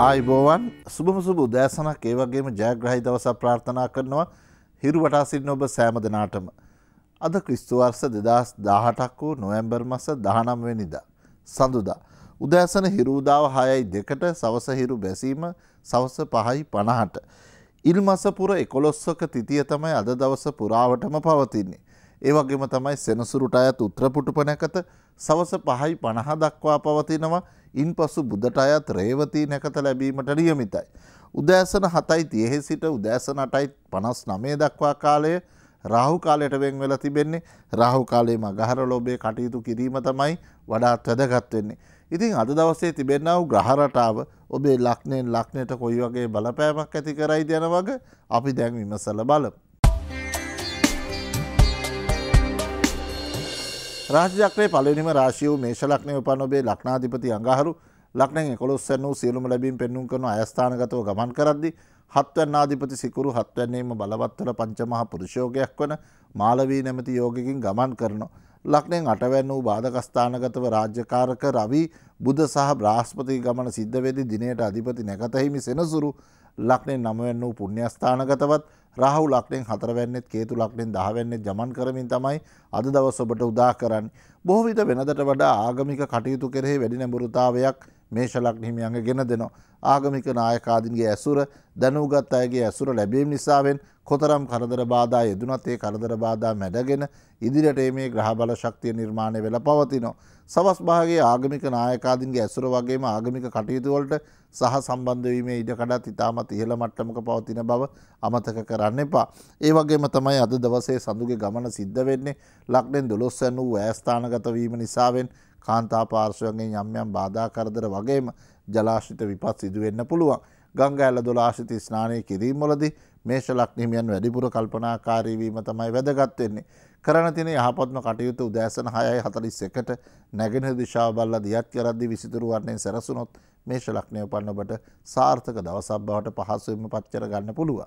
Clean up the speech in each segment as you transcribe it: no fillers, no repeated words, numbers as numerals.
ආයිබෝවන් සුබම සුබ උදෑසනක් ඒ වගේම ජයග්‍රහී දවසක් ප්‍රාර්ථනා කරනවා හිරු වටා සිටින ඔබ සෑම දිනාටම. අද ක්‍රිස්තු වර්ෂ 2018ක් වූ නොවැම්බර් මාස 19 වෙනිදා සඳුදා උදෑසන හිරු උදාව 6:02ට සවස හිරු බැසීම සවස 5:50ට ඉල් මාස පුර 11ක තිතිය තමයි අද දවස පුරාවටම පවතින්නේ. ඒ වගේම තමයි සෙනසුරුට අයත් උත්තර පුටුප නැකත සවස 5:50 දක්වා පවතිනවා. ඉන්පසු බුදට අයත් රේවතී නැකත ලැබීමට නියමිතයි. උදෑසන 7:30 සිට උදෑසන 8:59 දක්වා කාලය රාහු කාලයට වෙන් වෙලා තිබෙන්නේ. රාහු කාලයේ මගහර ලෝභයේ කටයුතු කිරීම තමයි වඩාත් වැදගත් වෙන්නේ. ඉතින් අද දවසේ තිබෙනා වූ ග්‍රහ රටාව ඔබේ ලග්නයෙන් ලග්නයට කොයි වගේ බලපෑමක් ඇති කරයිද යන වගේ අපි දැන් විමසලා බලමු. රාශි චක්‍රයේ පළවෙනිම රාශිය වූ මේෂ ලග්නයේ උපන් ඔබේ ලග්නාධිපති අඟහරු ලග්නෙන් 11 වෙනි වූ සියලුම ලැබීම් පෙන්눔 කරන අයස්ථානගතව ගමන් කරද්දී 7 වෙනි ආධිපති සිකුරු 7 වෙනිම බලවත් වල පංචමහා පුරුෂ යෝගයක් වන මාලවී නැමැති යෝගකින් ගමන් කරනවා. ලග්නෙන් 8 වෙනි වූ බාධක ස්ථානගතව රාජ්‍යකාරක රවි බුධ සහ බ්‍රහස්පති ගමන සිද්ධ වෙදී දිනයට අධිපති නැකත හිමි සෙනසුරු ලග්නෙන් 9 වෙනි වූ පුණ්‍ය ස්ථානගතවත් රාහු ලග්නෙන් 4 වෙනිත් කේතු ලග්නෙන් 10 වෙනිත් ගමන් කරමින් තමයි අද දවස ඔබට උදා කරන්නේ. බොහෝ විට වෙනදට වඩා ආගමික කටයුතු කෙරෙහි වැඩි නැඹුරුතාවයක් මේෂ ලග්න හිමියන්ගේ ගෙන දෙනවා. ආගමික නායකාදීන්ගේ ඇසුර දැනුගත් අයගේ ඇසුර ලැබීම නිසාවෙන් කොතරම් කරදර බාධා යෙදුනත් ඒ කරදර බාධා මැඩගෙන ඉදිරියට මේ ග්‍රහ බල ශක්තිය නිර්මාණය වෙලා පවතිනවා. සවස් භාගයේ ආගමික නායකාදීන්ගේ ඇසුර වගේම ආගමික කටයුතු වලට සහ සම්බන්ධ වීමේ ඉඩකඩත් ඉතාමත් ඉහළ මට්ටමක පවතින බව අමතක කරන්න එපා. ඒ වගේම තමයි අද දවසේ සඳුගේ ගමන සිද්ධ වෙන්නේ. ලග්නෙන් 12 වෙනි වූ ඈස්ථානගත වීම නිසාවෙන් කාන්තා පාර්ශ්වයෙන් යම් යම් බාධා කරදර වගේම ජලාශිත විපත් සිදු වෙන්න පුළුවන්. ගංගා ඇල 12 ස්නානය කිරීම වලදී මේෂ ලග්න හිමියන් වැඩිපුර කල්පනාකාරී වීම තමයි වැදගත් වෙන්නේ. කරන තියෙන යහපත්ම කටයුතු උදෑසන 6:41ට නැගෙනහිර දිශාව බලලා දියත් කරද්දී විසිතුරු වර්ණයෙන් සැරසුනොත් මේෂ ලග්නයේ උපන්න ඔබට සාර්ථක දවසක් බවට පහසුවෙන්ම පත් කර ගන්න පුළුවන්.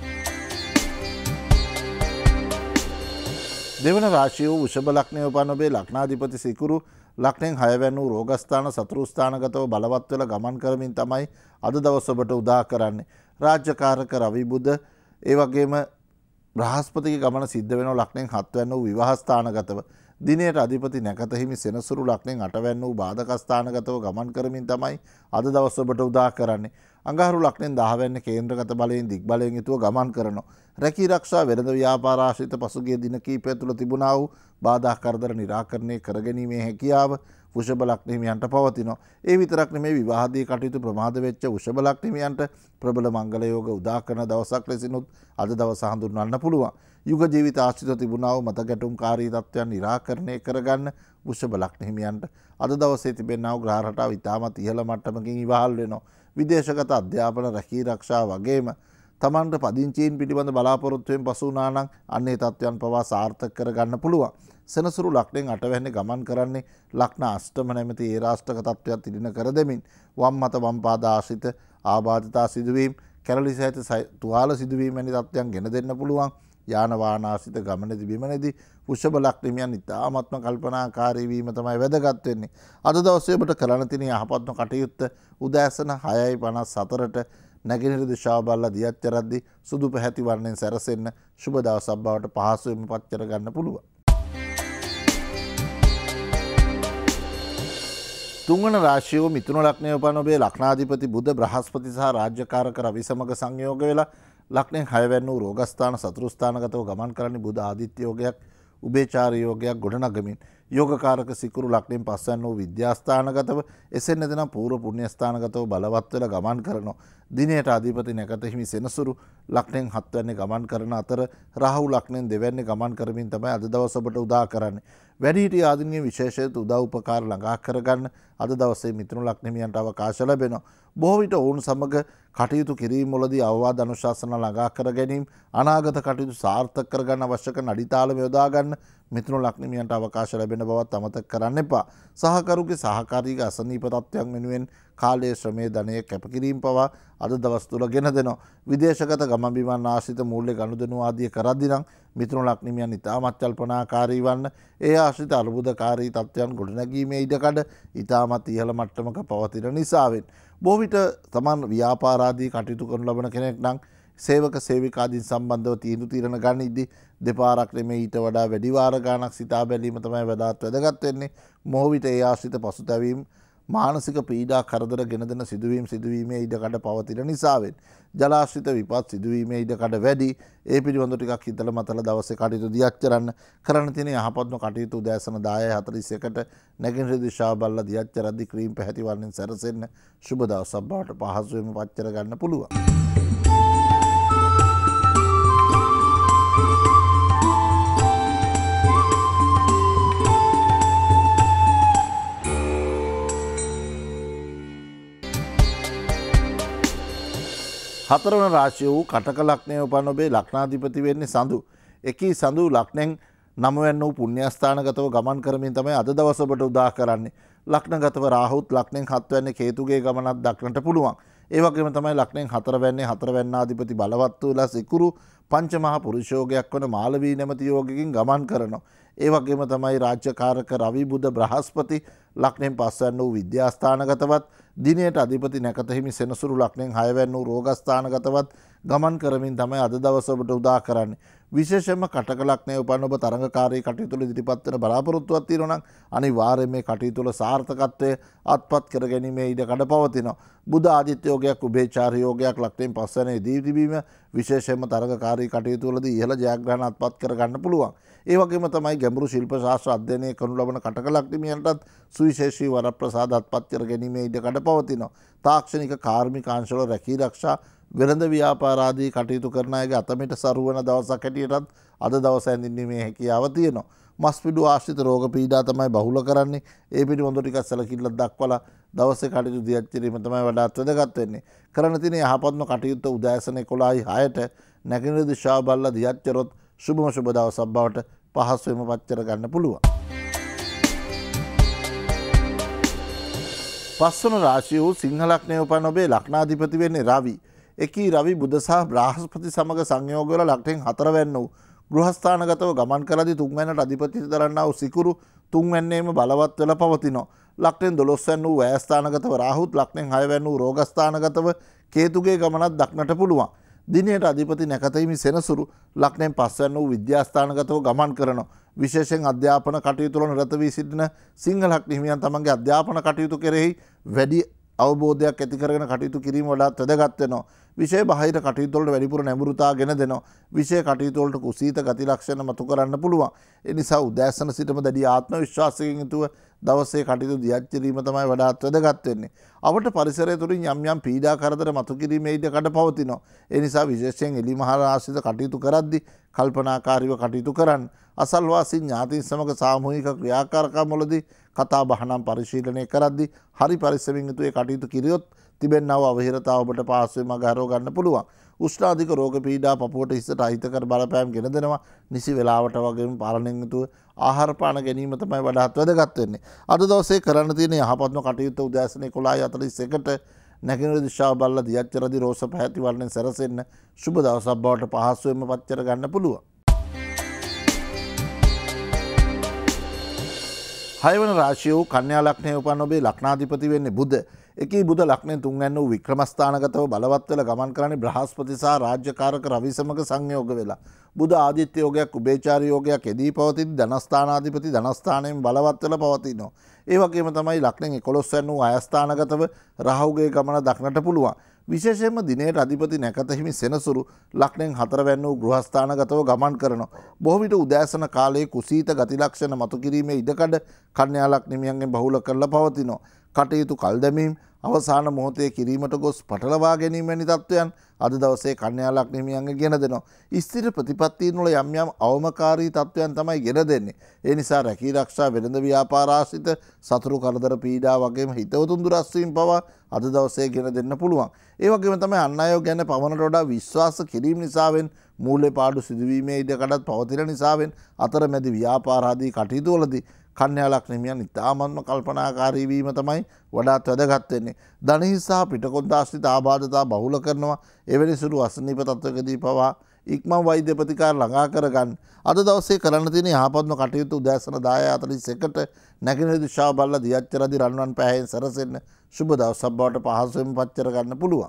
දෙවන රාශිය වූ වෘෂභ ලග්නයේ උපන් ඔබේ ලග්නාධිපති සිකුරු ලග්නෙන් 6 වෙනි වූ රෝගස්ථාන සතුරු ස්ථානගතව බලවත් වෙලා ගමන් කරමින් තමයි අද දවස ඔබට උදා කරන්නේ. රාජ්‍යකාරක රවි බුධ ඒ වගේම බ්‍රහස්පතිගේ ගමන සිද්ධ වෙනවා ලග්නෙන් 7 වෙනි වූ විවාහ ස්ථානගතව. දිනයට අධිපති නැකත හිමි සෙනසුරු ලග්නෙන් 8 වෙනි වූ බාධක ස්ථානගතව ගමන් කරමින් තමයි අද දවස ඔබට උදා කරන්නේ. අඟහරු ලග්නෙන් 10 වෙනි කේන්ද්‍රගත බලයෙන් දිග් බලයෙන් යුතුව ගමන් කරනවා. රැකී ආරක්ෂා වෙළඳ ව්‍යාපාර ආශ්‍රිත පසුගිය දින කිහිපය තුළ තිබුණා වූ බාධා කරදර निराකරණය කරගැනීමේ හැකියාව වෘෂභ ලග්න හිමියන්ට පවතිනවා. ඒ විතරක් නෙමෙයි විවාහදී කටයුතු ප්‍රමාද වෙච්ච වෘෂභ ලග්න හිමියන්ට ප්‍රබල මංගල යෝග උදා කරන දවසක් ලෙසිනුත් අද දවස හඳුන්වන්න පුළුවන්. යුග ජීවිත ආශ්‍රිත තිබුණා වූ මතගැටුම්කාරී තත්ත්වයන් निराකරණය කරගන්න වෘෂභ ලග්න හිමියන්ට අද දවසේ තිබෙනා වූ ග්‍රහ රටාව ඉතාමත් ඉහළ මට්ටමකින් ඉවහල් වෙනවා. විදේශගත අධ්‍යාපන රැකී ආරක්ෂා වගේම තමන්ට පදිංචීන් පිළිබඳ බලාපොරොත්තුවෙන් පසු වුණා නම් අන්නේ තත්ත්වයන් පවා සාර්ථක කරගන්න පුළුවන්. සෙනසුරු ලග්නෙන් 8 වෙනි ගමන් කරන්නේ ලග්න අෂ්ටම නැමැති ඒ රාෂ්ටක තත්ත්වයක් තිළින කර දෙමින් වම් මත වම් පාද ආශ්‍රිත ආබාධිතා සිදුවීම් කැරලි සහිත තුවාල සිදුවීම් වැනි තත්ත්වයන් ගෙන දෙන්න පුළුවන්. යාන වාහන ආශ්‍රිත ගමනේදී බිමනේදී වෘෂභ ලග්න හිමියන් ඉතාමත්ම කල්පනාකාරී වීම තමයි වැදගත් වෙන්නේ. අද දවසේ ඔබට කරන්න තියෙන යහපත්ම කටයුත්ත උදෑසන 6:54ට නැගෙනහිර දිශාව බලලා දියත් කරද්දී සුදු පැහැති වර්ණයෙන් සැරසෙන්න සුබ දවසක් බවට පහසුවෙන්ම පත් කර ගන්න පුළුවන්. තුන්වන රාශිය වූ මිථුන ලග්නයේ උපන් ඔබේ ලග්නාධිපති බුධ බ්‍රහස්පති සහ රාජ්‍යකාරක රවි සමග සංයෝග වෙලා ලග්නෙන් 6 වෙනි වූ රෝගස්ථාන සතුරු ස්ථානගතව ගමන් කරන්නේ බුධ ආදිත්‍ය යෝගයක් උභේචාර යෝගයක් ගොඩනගමින් යෝගකාරක සිකුරු ලග්නෙන් 5 වෙනි වූ විද්‍යාස්ථානගතව එසෙන් නැතනම් පූර්ව පුණ්‍ය ස්ථානගතව බලවත් වෙලා ගමන් කරනවා. දිනයට අධිපති නැකත හිමි සෙනසුරු ලග්නෙන් 7 වෙනි ගමන් කරන අතර රාහු ලග්නෙන් 2 වෙනි ගමන් කරමින් තමයි අද දවස ඔබට උදා කරන්නේ. වැඩිහිටි ආදීන්ගේ විශේෂිත උදව් උපකාර ළඟා කරගන්න අද දවසේ මිථුන ලග්න හිමියන්ට අවකාශ ලැබෙනවා. බොහෝ විට ඔවුන් සමග කටයුතු කිරීම වලදී අවවාද අනුශාසන ළඟා කර ගැනීම අනාගත කටයුතු සාර්ථක කරගන්න අවශ්‍ය කරන අඩිතාලම යොදා ගන්න මිථුන ලග්න හිමියන්ට අවකාශ ලැබෙනවා. ලැබෙන බවත් අමතක කරන්න එපා. සහකරුගේ සහකාරීක අසනීප තත්ත්වයන් වෙනුවෙන් කාලයේ ශ්‍රමයේ ධනය කැපකිරීම පවා අද දවස් තුල ගෙන දෙනවා. විදේශගත ගමන් බිමන් ආශ්‍රිත මූල්‍ය ගනුදෙනු ආදිය කරද්දී නම් මිතුරු ලග්නිමියන් ඉතාමත් කල්පනාකාරී වන්න. ඒ ආශ්‍රිත අර්බුදකාරී තත්ත්වයන් ගොඩනැගීමේ ඉඩකඩ ඉතාමත් ඉහළ මට්ටමක පවතින නිසාවෙන් බොහෝ විට තමන් ව්‍යාපාර ආදී කටයුතු කරනු ලබන කෙනෙක් නම් සේවක සේවිකාදීන් සම්බන්ධව තීරණ ගනිද්දී දෙපාරක් නෙමෙයි ඊට වඩා වැඩි වාර ගණනක් සිතා බැලීම තමයි වඩාත් වැදගත් වෙන්නේ. බොහෝ විට ඒ ආශ්‍රිත පසුතැවීම් මානසික පීඩා කරදර ගෙන දෙන සිදුවීමේ ඉඩකඩ පවතින නිසාවෙන් ජලාශ්‍රිත විපත් සිදුවීමේ ඉඩකඩ වැඩි. ඒ පිළිබඳව ටිකක් හිතලා මතලා දවසේ කටයුතු දියත් කරන්න තියෙන යහපත්ම කටයුතු උදෑසන 10:41ට නැගෙනහිර දිශාව බලලා දියත් කරද්දී ක්‍රීම් පැහැති වර්ණෙන් සැරසෙන්න සුබ දවසක් බවට පහසුවෙන්ම පච්චර ගන්න පුළුවන්. හතරවන රාශිය වූ කටක ලග්නයේ උපන් ඔබේ ලග්නාධිපති වෙන්නේ සඳු. එකී සඳු ලග්නෙන් 9 වැන්න වූ පුණ්‍යස්ථානගතව ගමන් කරමින් තමයි අද දවස ඔබට උදා කරන්නේ. ලග්නගතව රාහුත් ලග්නෙන් 7 වැන්නේ කේතුගේ ගමනක් දක්නට පුළුවන්. ඒ වගේම තමයි ලග්නෙන් 4 වැන්නේ 4 වැන්නාධිපති බලවත් වූලා සිකුරු පංචමහා පුරුෂ යෝගයක් වන මාලවී නැමැති යෝගකින් ගමන් කරනවා. ඒ වගේම තමයි රාජ්‍යකාරක රවි බුධ බ්‍රහස්පති ලග්නෙන් 5 වැන්න වූ විද්‍යාස්ථානගතවත් දිනයට අධිපති නැකත හිමි සෙනසුරු ලග්නෙන් 6 වැන්න වූ රෝගස්ථානගතවත් ගමන් කරමින් තමයි අද දවස ඔබට උදා කරන්නේ. විශේෂයෙන්ම කටක ලග්නයේ උපන් ඔබ තරඟකාරී කටයුතු වල ඉදිරිපත් වෙන බලාපොරොත්තුවක් තියෙනවා නම් අනිවාර්යයෙන් මේ කටයුතු වල සාර්ථකත්වය අත්පත් කර ගැනීමේ ඉඩකඩ පවතිනවා. බුධ ආදිත්‍ය යෝගයක් උභයචාරී යෝගයක් ලග්නෙන් 5 වෙනි දී තිබීම විශේෂයෙන්ම තරඟකාරී කටයුතු වලදී ඉහළ ජයග්‍රහණ අත්පත් කර ගන්න පුළුවන්. ඒ වගේම තමයි ගැඹුරු ශිල්ප ශාස්ත්‍ර අධ්‍යයනය කරනු ලබන කටක ලග්නිමියන්ටත් සුවිශේෂී වරප්‍රසාද අත්පත් කර ගැනීමේ ඉඩකඩ පවතිනවා. තාක්ෂණික කාර්මික අංශවල රැකී ආරක්ෂා වෙළඳ ව්‍යාපාර ආදී කටයුතු කරන අයගේ අතමිට සරුවන දවසක් හැටියටත් අද දවස ඇඳින්ීමේ හැකියාව තියෙනවා. මස්පිඩු ආශ්‍රිත රෝග පීඩා තමයි බහුල කරන්නේ. ඒ පිළිබඳව ටිකක් සැලකිල්ලක් දක්වලා දවසේ කටයුතු දියත් කිරීම තමයි වඩාත් වැදගත් වෙන්නේ. කරන්න තියෙන යහපත්ම කටයුත්ත උදෑසන 11:06ට නැගෙනහිර දිශාව බලලා දියත් කරොත් සුබම සුබ දවසක් බවට පහසුවෙන්ම පච්චර ගන්න පුළුවන්. පස්වන රාශිය වූ සිංහ ලග්නයේ උපන් ඔබේ ලග්නාධිපති වෙන්නේ රවි. එකී රවි බුධ සහ බ්‍රහස්පති සමග සංයෝග වල ලග්නෙන් 4 වැන්න වූ ගෘහස්ථානගතව ගමන් කරද්දී 3 වැන්නට අධිපතිත්ව දරන්නා වූ සිකුරු 3 වැන්නේම බලවත් වෙලා පවතිනවා. ලග්නෙන් 12 වැන්න වූ වැයස්ථානගතව රාහුත් ලග්නෙන් 6 වැන්න වූ රෝගස්ථානගතව කේතුගේ ගමනක් දක්නට පුළුවන්. දිනයට අධිපති නැකත හිමි සෙනසුරු ලග්නෙන් 5 වැන්න වූ විද්‍යාස්ථානගතව ගමන් කරනවා. විශේෂයෙන් අධ්‍යාපන කටයුතු වල නිරත වී සිටින සිංහ ලග්න හිමියන් තමන්ගේ අධ්‍යාපන කටයුතු කෙරෙහි වැඩි අවබෝධයක් ඇති කරගෙන කටයුතු කිරීම වඩාත් වැදගත් වෙනවා. විශේෂ බාහිර කටයුතු වලට වැඩිපුර නැඹුරුතා ගෙන දෙනවා. විශේෂ කටයුතු වලට කුසීත ගති ලක්ෂණ මතු කරන්න පුළුවන්. ඒ නිසා උදෑසන සිටම දැඩි ආත්ම විශ්වාසයෙන් යුතුව දවසේ කටයුතු දියත් කිරීම තමයි වඩාත් වැදගත් වෙන්නේ. අවට පරිසරය තුළින් යම් යම් පීඩා කරදර මතු කිරීමේ ඉඩකඩ පවතිනවා. ඒ නිසා විශේෂයෙන් එලිමහල් ආශ්‍රිත කටයුතු කරද්දී කල්පනාකාරීව කටයුතු කරන්න. අසල්වාසී ඥාතීන් සමග සාමූහික ක්‍රියාකාරකම් වලදී කතා බහ නම් පරිශීලනය කරද්දී හරි පරිස්සමින් යුතුව කටයුතු කිරියොත් තිබෙන්නා වූ අවහිරතාව ඔබට පහසුවෙන් මගහරව ගන්න පුළුවන්. උෂ්ණාධික රෝග පීඩා පපුවට හිසට අහිතකර බලපෑම් ගෙන දෙනවා. නිසි වේලාවට වගේම පාලනයෙන් යුතුව ආහාර පාන ගැනීම තමයි වඩාත් වැදගත් වෙන්නේ. අද දවසේ කරන්න තියෙන යහපත්ම කටයුත්ත උදෑසන 11:41ට නැගෙනහිර දිශාව බලලා දියත් කරද්දී රෝස පැහැති වර්ණයෙන් සැරසෙන්න සුබ දවසක් බවට පහසුවෙන්ම පච්චර ගන්න පුළුවන්. 6 වන රාශිය වූ කන්‍යා ලග්නයේ උපන් ඔබේ ලග්නාධිපති වෙන්නේ බුධ. එකී බුධ ලග්නෙන් 3 වැන්න වූ වික්‍රමස්ථානගතව බලවත් වෙලා ගමන් කරන්නේ බ්‍රහස්පති සහ රාජ්‍යකාරක රවි සමග සංයෝග වෙලා. බුධ ආදිත්‍ය යෝගයක් උභයචාරී යෝගයක් එදී පවතින ධනස්ථානාධිපති ධනස්ථානයෙන් බලවත් වෙලා පවතිනවා. ඒ වගේම තමයි ලග්නෙන් 11 වැන්න වූ අයස්ථානගතව රාහුගේ ගමන දක්නට පුළුවන්. විශේෂයෙන්ම දිනේට අධිපති නැකත හිමි සෙනසුරු ලග්නෙන් 4 වැන්න වූ ගෘහස්ථානගතව ගමන් කරනවා. බොහෝ විට උදෑසන කාලයේ කුසීත ගති ලක්ෂණ මතු කිරීමේ ඉඩකඩ කන්‍යා ලග්නිමියන්ගෙන් බහුල කරලා පවතිනවා. කටයුතු කල් දැමීම් අවසාන මොහොතේ කිරීමට ගොස් පටලවා ගැනීම වැනි තත්ත්වයන් අද දවසේ කන්‍යා ලග්න හිමියන්ගේ ගෙන දෙනවා. ස්ථිර ප්‍රතිපත්තීන් වල යම් යම් අවමකාරී තත්ත්වයන් තමයි ගෙන දෙන්නේ. ඒ නිසා රැකී ආරක්ෂා වෙළඳ ව්‍යාපාර ආශ්‍රිත සතුරු කරදර පීඩා වගේම හිතවතුන් දුරස් වීම පවා අද දවසේ ගෙන දෙන්න පුළුවන්. ඒ වගේම තමයි අන් අය ගැන පවනට වඩා විශ්වාස කිරීම නිසාවෙන් මූල්‍ය පාඩු සිදුවීමේ ඉඩකඩත් පවතින නිසාවෙන් අතරමැදි ව්‍යාපාර ආදී කටයුතු වලදී කන්‍යා ලග්න හිමියන් ඉතාමත්ම කල්පනාකාරී වීම තමයි වඩාත් වැදගත් වෙන්නේ. ධනෙහි සහ පිටකොන්දාශ්‍රිත ආබාධතා බහුල කරනවා. එවැනි සුළු අසනීප තත්ත්වකදී පවා ඉක්මන් වෛද්‍ය ප්‍රතිකාර ළඟා කරගන්න. අද දවසේ කරන්න තියෙන යහපත්ම කටයුතු උදෑසන 10:41ට නැගෙනහිර දිශාව බලලා දියච්ච රදි රන්වන් පැහැයෙන් සැරසෙන්න සුබ දවසක් බවට පහසුවෙන් පත් කරගන්න පුළුවන්.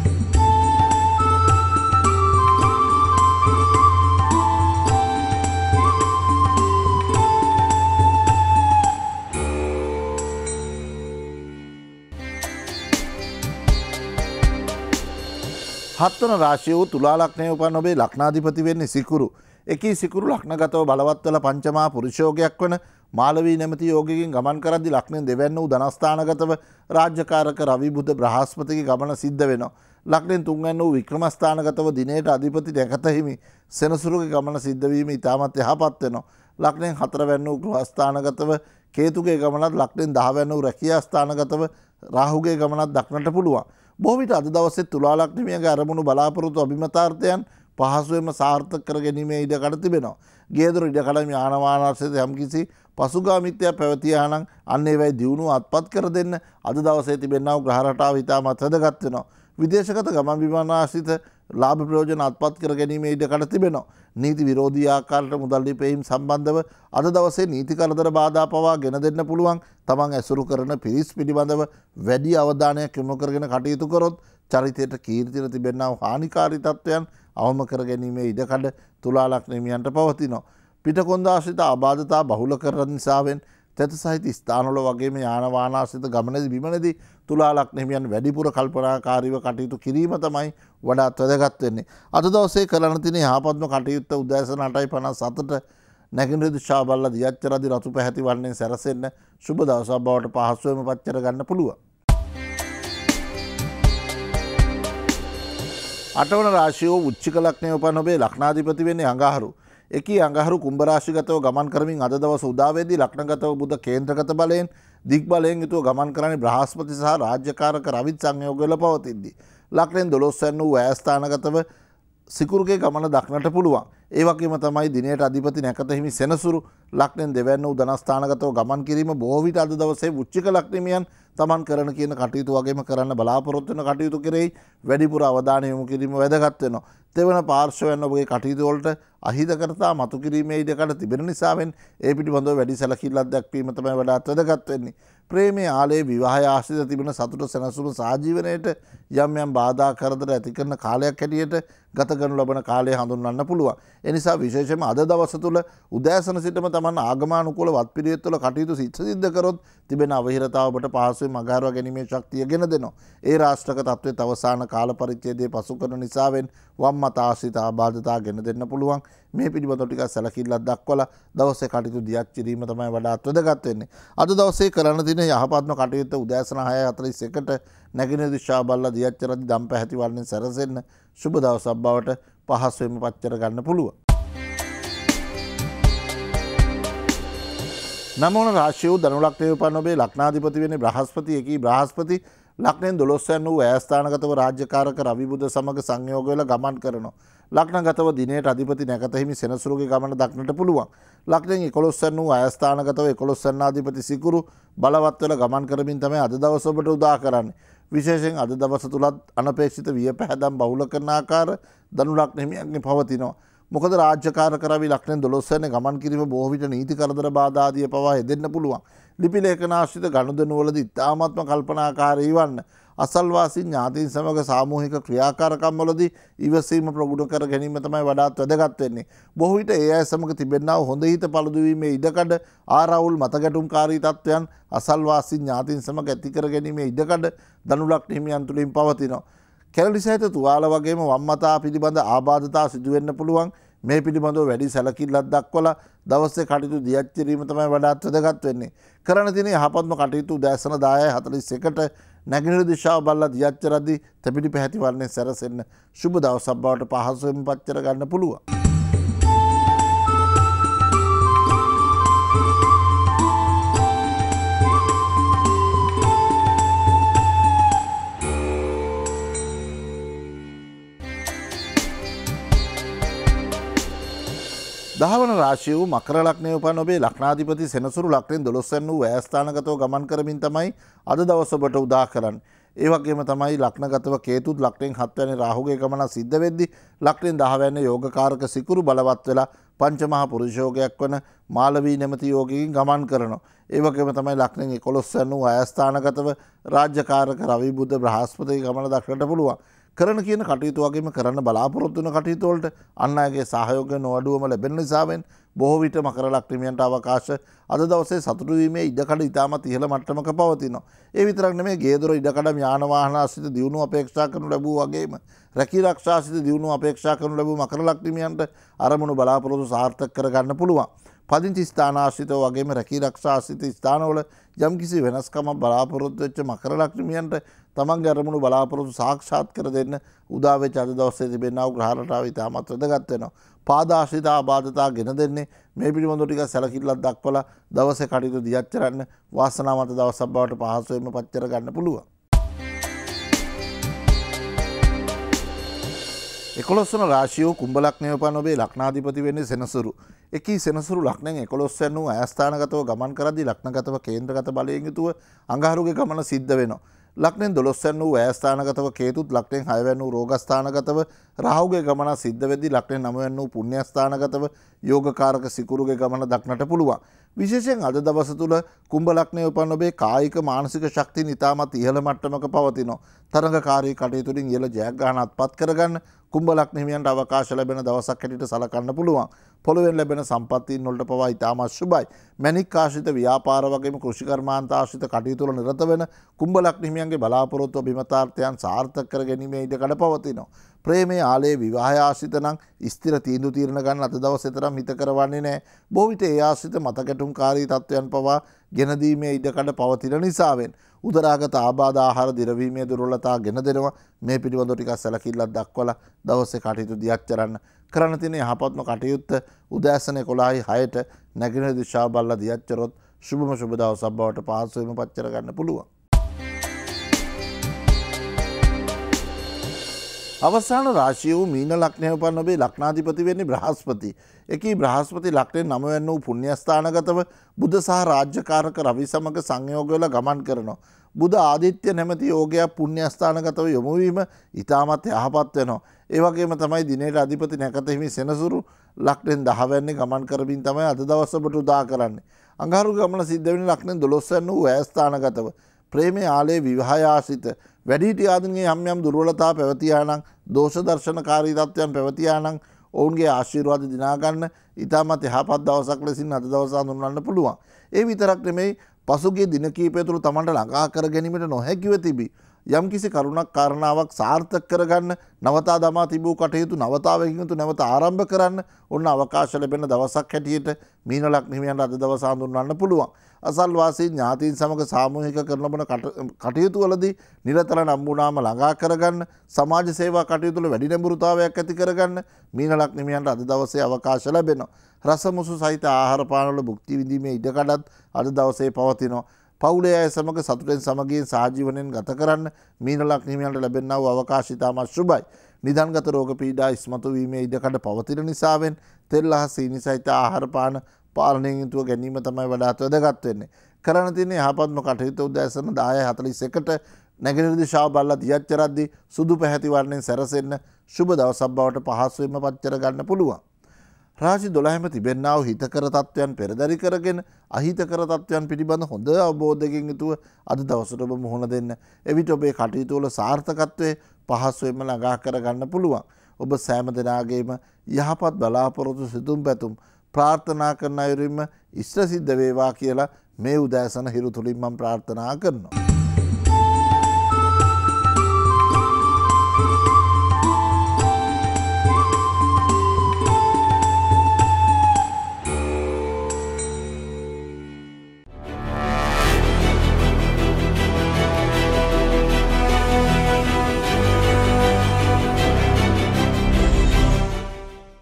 හත්වන රාශිය වූ තුලා ලග්නයේ උපන් ඔබේ ලග්නාධිපති වෙන්නේ සිකුරු. එකී සිකුරු ලග්නගතව බලවත් වල පංචමා පුරුෂ යෝගයක් වන මාලවී නැමැති යෝගයකින් ගමන් කරද්දී ලග්නයෙන් දෙවැන්න වූ ධනස්ථානගතව රාජ්‍යකාරක රවි බුධ බ්‍රහස්පතිගේ ගමන සිද්ධ වෙනවා. ලග්නයෙන් තුන්වැන්න වූ වික්‍රමස්ථානගතව දිනේට අධිපති නැකත හිමි සෙනසුරුගේ ගමන සිද්ධ වීම ඉතාමත් යහපත් වෙනවා. ලග්නයෙන් හතරවැන්න වූ ගෘහස්ථානගතව කේතුගේ ගමනත් ලග්නයෙන් 10 වැන්න වූ රැකියා ස්ථානගතව රාහුගේ ගමනත් දක්නට පුළුවන්. බොහෝ විට අද දවසේ තුලා ලග්න හිමියන්ගේ අරමුණු බලාපොරොත්තු අභිමතාර්ථයන් පහසුවෙන්ම සාර්ථක කර ගැනීමේ ඉඩකඩ තිබෙනවා. ගේදොර ඉඩකඩ යාන වාහන ආශ්‍රිත යම්කිසි පසුගාමීත්වයක් පැවතියා නම් අන්න ඒවයි දියුණුව අත්පත් කර දෙන්න අද දවසේ තිබෙනා වූ ග්‍රහ රටාව ඉතාමත් වැදගත් වෙනවා. විදේශගත ගමන් බිමන් ආශ්‍රිත ලාභ ප්‍රයෝජන අත්පත් කර ගැනීමේ ඉඩකඩ තිබෙනවා. නීති විරෝධී ආකාරයට මුදල් ලිපීම් සම්බන්ධව අද දවසේ නීති කරදර බාධා පවා ගෙන දෙන්න පුළුවන්. තමන් ඇසුරු කරන පිරිස් පිළිබඳව වැඩි අවධානයක් යොමු කරගෙන කටයුතු කරොත් චරිතයට කීර්තියට තිබෙනා වූ හානිකාරී තත්ත්වයන් අවම කර ගැනීමේ ඉඩකඩ තුලා ලග්න හිමියන්ට පවතිනවා. පිටකොන්දාශ්‍රිත ආබාධතා බහුල කරන නිසාවෙන් තෙත සහිත ස්ථානවල වගේම යාන වාහන ආශ්‍රිත ගමනේදී බිමනේදී තුලා ලග්න හිමියන් වැඩිපුර කල්පනාකාරීව කටයුතු කිරීම තමයි වඩාත් වැදගත් වෙන්නේ. අද දවසේ කරන්න තියෙන යහපත්ම කටයුත්ත උදෑසන 8:57ට නැගෙනහිර දිශාව බලලා දියච්ච රදි රතු පැහැති වර්ණයෙන් සැරසෙන්න සුබ දවසක් බවට පහසුවෙන්ම පත් කර ගන්න පුළුවන්. අටවන රාශිය වූ වෘශ්චික ලග්නයේ උපන් ඔබේ ලග්නාධිපති වෙන්නේ අඟහරු. එකී අඟහරු කුම්භ රාශිගතව ගමන් කරමින් අද දවස උදාවේදී ලග්නගතව බුධ කේන්ද්‍රගත බලයෙන් දික් බලයෙන් යුතුව ගමන් කරන්නේ බ්‍රහස්පති සහ රාජ්‍යකාරක රවිත් සංයෝග වල පවතිද්දී ලග්නෙන් 12 වැන්න වූ ඈස්ථානගතව සිකුරුගේ ගමන දක්නට පුළුවන්. ඒ වගේම තමයි දිනයට අධිපති නැකත හිමි සෙනසුරු ලග්නෙන් දෙවැන්න වූ ධනස්ථානගතව ගමන් කිරීම බොහෝ විට අද දවසේ වෘශ්චික ලග්නිමියන් තමන් කරන කියන කටයුතු වගේම කරන්න බලාපොරොත්තු වෙන කටයුතු කෙරෙහි වැඩිපුර අවධානය යොමු කිරීම වැදගත් වෙනවා. තෙවන පාර්ශවයන් ඔබගේ කටයුතු වලට අහිතකරතා මතු කිරීමේ ඉඩකඩ තිබෙන නිසාවෙන් ඒ පිළිබඳව වැඩි සැලකිල්ලක් දැක්වීම තමයි වඩාත් වැදගත් වෙන්නේ. ප්‍රේමයේ ආලයේ විවාහය ආශ්‍රිත තිබෙන සතුට සැනසුම සහජීවනයේට යම් යම් බාධා කරදර ඇති කරන කාලයක් හැටියට ගත කරනු ලබන කාලය හඳුන්වන්න පුළුවන්. ඒ නිසා විශේෂයෙන්ම අද දවස තුල උදෑසන සිටම තමන් ආගමනුකූල වත්පිළිවෙත් වල කටයුතු සිද්ධ කරොත් තිබෙන අවහිරතාව ඔබට පහසුවෙන් මගහරවා ගැනීමේ ශක්තිය ගෙන දෙනවා. ඒ රාෂ්ට්‍රක තත්ත්වයේ අවසාන කාල පරිච්ඡේදයේ පසු කරන නිසාවෙන් වම් මත ආශ්‍රිත ආබාධතා ගෙන දෙන්න පුළුවන්. මේ පිළිබඳව ටිකක් සැලකිල්ලක් දක්වලා දවසේ කටයුතු දියත් කිරීම තමයි වඩාත් වැදගත් වෙන්නේ. අද දවසේ කරන්න තියෙන යහපත්ම කටයුත්ත උදෑසන 6:41ට නැගෙනහිර දිශාව බලලා දියත් රදි දම් පැහැති වර්ණයෙන් සැරසෙන්න සුබ දවසක් බවට පහසුවෙන්ම පත් කර ගන්න පුළුවන්. නවවන රාශිය වූ ධනු ලග්නයේ උපන් ඔබේ ලග්නාධිපති වෙන්නේ බ්‍රහස්පති. එකී බ්‍රහස්පති ලග්නෙන් 12 වැන්න වූ ඈස්ථානගතව රාජ්‍යකාරක රවි බුධ සමග සංයෝග වෙලා ගමන් කරනවා. ලග්නගතව දිනේට අධිපති නැකත හිමි සෙනසුරුගේ ගමන දක්නට පුළුවන්. ලග්නෙන් 11 වැන්න වූ ඈස්ථානගතව 11 වැන්නාධිපති සිකුරු බලවත් වෙලා ගමන් කරමින් තමයි අද දවස ඔබට උදා කරන්නේ. විශේෂයෙන් අද දවස තුලත් අනපේක්ෂිත වියපැහැදම් බහුල කරන ආකාර ධනු ලග්න හිමියන්ගේ පවතිනවා. මොකද රාජ්‍යකාරක රවි ලග්නෙන් 12 වෙනි ගමන් කිරීම බොහෝ විට නීති කරදර බාධා ආදිය පවා හෙදෙන්න පුළුවන්. ලිපි ලේඛනාශ්‍රිත ගනුදෙනු වලදී ඉතාමත්ම කල්පනාකාරී වන්න. අසල්වාසී ඥාතීන් සමග සාමූහික ක්‍රියාකාරකම් වලදී ඉවසීම ප්‍රගුණ කර ගැනීම තමයි වඩාත් වැදගත් වෙන්නේ. බොහෝ විට ඒ අය සමග තිබෙනා වූ හොඳ හිත පළුදු වීමේ ඉඩකඩ ආරවුල් මතගැටුම්කාරී තත්ත්වයන් අසල්වාසී ඥාතීන් සමග ඇති කර ගැනීමේ ඉඩකඩ ධනු ලග්න හිමියන් තුලින් පවතිනවා. කැරලි සහිත තුවාල වගේම වම්මතා පිළිබඳ ආබාධතා සිදු වෙන්න පුළුවන්. මේ පිළිබඳව වැඩි සැලකිල්ලක් දක්වලා දවසේ කටයුතු දියත් කිරීම තමයි වඩාත් වැදගත් වෙන්නේ. කරන්න තියෙන යහපත්ම කටයුතු උදෑසන 10:41ට නැගෙනහිර දිශාව බලලා දියත් රදි තෙපිලි පැහැති වර්ණයෙන් සැරසෙන්න සුබ දවසක් බවට පහසුවෙන් පත් කර ගන්න පුළුවන්. දහවන රාශිය වූ මකර ලග්නයේ උපන් ඔබේ ලග්නාධිපති සෙනසුරු ලග්නෙන් 12 වෙනි වූ ඈස්ථානගතව ගමන් කරමින් තමයි අද දවස ඔබට උදා කරන්නේ. ඒ වගේම තමයි ලග්නගතව කේතුත් ලග්නෙන් 7 වෙනි රාහුගේ ගමන සිද්ධ වෙද්දී ලග්නෙන් 10 වෙනි යෝගකාරක සිකුරු බලවත් වෙලා පංචමහා පුරුෂ යෝගයක් වන මාලවී නැමැති යෝගයෙන් ගමන් කරනවා. ඒ වගේම තමයි ලග්නෙන් 11 වෙනි වූ ඈස්ථානගතව රාජ්‍යකාරක රවි බුධ බ්‍රහස්පති ගමන දක්නට පුළුවන්. කරන කියන කටයුතු වගේම කරන්න බලාපොරොත්තු වෙන කටයුතු වලට අන් අයගේ සහයෝගය නොඅඩුවම ලැබෙන නිසාවෙන් බොහෝ විට මකර ලග්නියන්ට අවකාශ අද දවසේ සතුටු වීමේ ඉඩකඩ ඉතාමත් ඉහළ මට්ටමක පවතිනවා. ඒ විතරක් නෙමෙයි ගේදොර ඉඩකඩ යාන වාහන ආශ්‍රිත දියුණුව අපේක්ෂා කරනු ලැබුව වගේම රැකී ආරක්ෂා ආශ්‍රිත දියුණුව අපේක්ෂා කරනු ලැබුව මකර ලග්නියන්ට අරමුණු බලාපොරොත්තු සාර්ථක කරගන්න පුළුවන්. පදිංචි ස්ථාන ආශ්‍රිතව වගේම රැකී ආරක්ෂා ආශ්‍රිත ස්ථානවල යම්කිසි වෙනස්කමක් බලාපොරොත්තු වෙච්ච මකර ලග්නියන්ට තමන්ගේ අරමුණු බලාපොරොත්තු සාක්ෂාත් කර දෙන්න උදා වෙච්ච අද දවසේ තිබෙනා වූ ග්‍රහ රටාව ඉතාමත් වැදගත් වෙනවා. පාදාශ්‍රිත ආබාධතා ගෙන දෙන්නේ මේ පිළිබඳව ටිකක් සැලකිල්ලක් දක්වලා දවසේ කටයුතු දියත් කරන්න වාසනාවන්ත දවසක් බවට පහසුවෙන්ම පත් කර ගන්න පුළුවන්. 11 වන රාශිය කුම්භ ලග්නයේ උපන් ඔබේ ලග්නාධිපති වෙන්නේ සෙනසුරු. එකී සෙනසුරු ලග්නෙන් 11 වෙනි වූ ඈස්ථානගතව ගමන් කරද්දී ලග්නගතව කේන්ද්‍රගත බලයෙන් යුතුව අඟහරුගේ ගමන සිද්ධ වෙනවා. ලග්නෙන් 12 වෙනි වූ ඈස්ථානගතව කේතුත් ලග්නෙන් 6 වෙනි වූ රෝගස්ථානගතව රාහුගේ ගමන සිද්ධ වෙද්දී ලග්නෙන් 9 වෙනි වූ පුණ්‍යස්ථානගතව යෝගකාරක සිකුරුගේ ගමන දක්නට පුළුවන්. විශේෂයෙන් අද දවස තුල කුම්භ ලග්නයේ උපන් ඔබේ කායික මානසික ශක්තිය ඉතාමත් ඉහළ මට්ටමක පවතිනවා. තරඟකාරී කටයුතු වලින් ඉහළ ජයග්‍රහණ අත්පත් කරගන්න කුම්භ ලග්න හිමියන්ට අවකාශ ලැබෙන දවසක් හැටියට සලකන්න පුළුවන්. පොළොවෙන් ලැබෙන සම්පත්තීන් වලට පවා ඉතාමත් සුබයි. මැණික් ආශ්‍රිත ව්‍යාපාර වගේම කෘෂි කර්මාන්ත ආශ්‍රිත කටයුතු වල නිරත වෙන කුම්භ ලග්න හිමියන්ගේ බලාපොරොත්තු අභිමතාර්ථයන් සාර්ථක කර ගැනීමේ ඉඩකඩ පවතිනවා. ප්‍රේමයේ ආලේ විවාහය ආශ්‍රිත නම් ස්ථිර තීන්දුව తీරන ගන්න අද දවසේ තරම් හිතකර වන්නේ නැහැ. බොහෝ විට ඒ ආශ්‍රිත මතකැටුම්කාරී තත්වයන් පවා ගෙන දීමේ ඉඩකඩ පවතින නිසාවෙන් උදරාගත ආබාධ ආහාර දිරවීමේ දුර්වලතා ගෙන දෙනවා. මේ පිළිබඳව ටිකක් සැලකිල්ලක් දක්වලා දවසේ කටයුතු දියත් කරන්න තියෙන යහපත්ම කටයුත්ත උදෑසන 11:06ට නැගෙනහිර දිශාව බලලා දියත් කරොත් සුබම සුබ දවසක් බවට පහසුවෙන්ම පත් කර ගන්න පුළුවන්. අවසාන රාශිය වූ මීන ලග්නයේ උපන් ඔබේ ලග්නාධිපති වෙන්නේ බ්‍රහස්පති. එකී බ්‍රහස්පති ලග්නෙන් 9 වෙනි වූ පුණ්‍යස්ථානගතව බුධ සහ රාජ්‍යකාරක රවි සමග සංයෝග වෙලා ගමන් කරනවා. බුධ ආදිත්‍ය නැමැති යෝගයක් පුණ්‍යස්ථානගතව යොමු වීම ඉතාමත් යහපත් වෙනවා. ඒ වගේම තමයි දිනේට අධිපති නැකත හිමි සෙනසුරු ලග්නෙන් 10 වෙනි ගමන් කරමින් තමයි අද දවස ඔබට උදා කරන්නේ. අඟහරු ගමන සිද්ධ වෙන්නේ ලග්නෙන් 12 වෙනි වූ ඈස්ථානගතව. ප්‍රේමයේ ආලේ විවාහය ආශ්‍රිත වැඩිහිටි ආදීන්ගේ යම් යම් දුර්වලතා පැවතියා නම් දෝෂ දර්ශනකාරී තත්ත්වයන් පැවතියා නම් ඔවුන්ගේ ආශිර්වාද දිනා ගන්න ඉතාමත් යහපත් දවසක් ලෙසින් අද දවස හඳුන්වන්න පුළුවන්. ඒ විතරක් නෙමෙයි පසුගිය දින කිහිපය තුළ තමන්ට ළඟා කර ගැනීමට නොහැකිව තිබී යම්කිසි කරුණක් කාරණාවක් සාර්ථක කරගන්න නවතා දමා තිබූ කටයුතු නවතාවකින් යුතු නැවත ආරම්භ කරන්න ඔන්න අවකාශ ලැබෙන දවසක් හැටියට මීන ලග්න හිමියන්ට අද දවස හඳුන්වන්න පුළුවන්. අසල්වාසී ඥාතීන් සමග සාමූහික කරන බන කටයුතු වලදී නිරතර නම් වුණාම ළඟා කරගන්න සමාජ සේවා කටයුතු වල වැඩි නැඹුරුතාවයක් ඇති කරගන්න මීන ලග්න හිමියන්ට අද දවසේ අවකාශ ලැබෙනවා. රසමුසු සහිත ආහාර පාන වල භුක්ති විඳීමේ ඉඩකඩත් අද දවසේ පවතිනවා. පවුලේ අය සමග සතුටෙන් සමගියෙන් සහජීවනයෙන් ගත කරන්න මීන ලග්න හිමියන්ට ලැබෙනා වූ අවකාශය ඉතාමත් සුබයි. නිදන්ගත රෝග පීඩා ඉස්මතු වීමේ ඉඩකඩ පවතින නිසාවෙන් තෙල් හා සීනි සහිත ආහාර පාන පාලනයෙන් යුතුව ගැනීම තමයි වඩාත් වැදගත් වෙන්නේ. කරන්න තියෙන යහපත්ම කටයුතු උදෑසන 10:41ට නැගෙනහිර දිශාව බලලා දියත් කරද්දී සුදු පැහැති වර්ණයෙන් සැරසෙන්න සුබ දවසක් බවට පහසුවෙන්ම පත් කර ගන්න පුළුවන්. රාශි 12ම තිබෙනා වූ හිතකර තත්වයන් පෙරදරි කරගෙන අහිතකර තත්වයන් පිළිබඳ හොඳ අවබෝධයකින් යුතුව අද දවසට ඔබ මුහුණ දෙන්න. එවිට ඔබේ කටයුතු වල සාර්ථකත්වයේ පහසුවෙන්ම ළඟා කර ගන්න පුළුවන්. ඔබ සෑම දෙනාගේම යහපත් බලාපොරොත්තු සිතුම් පැතුම් ප්‍රාර්ථනා කරන අයුරින්ම ඉෂ්ට සිද්ධ වේවා කියලා මේ උදෑසන හිරු තුලින් මම ප්‍රාර්ථනා කරනවා.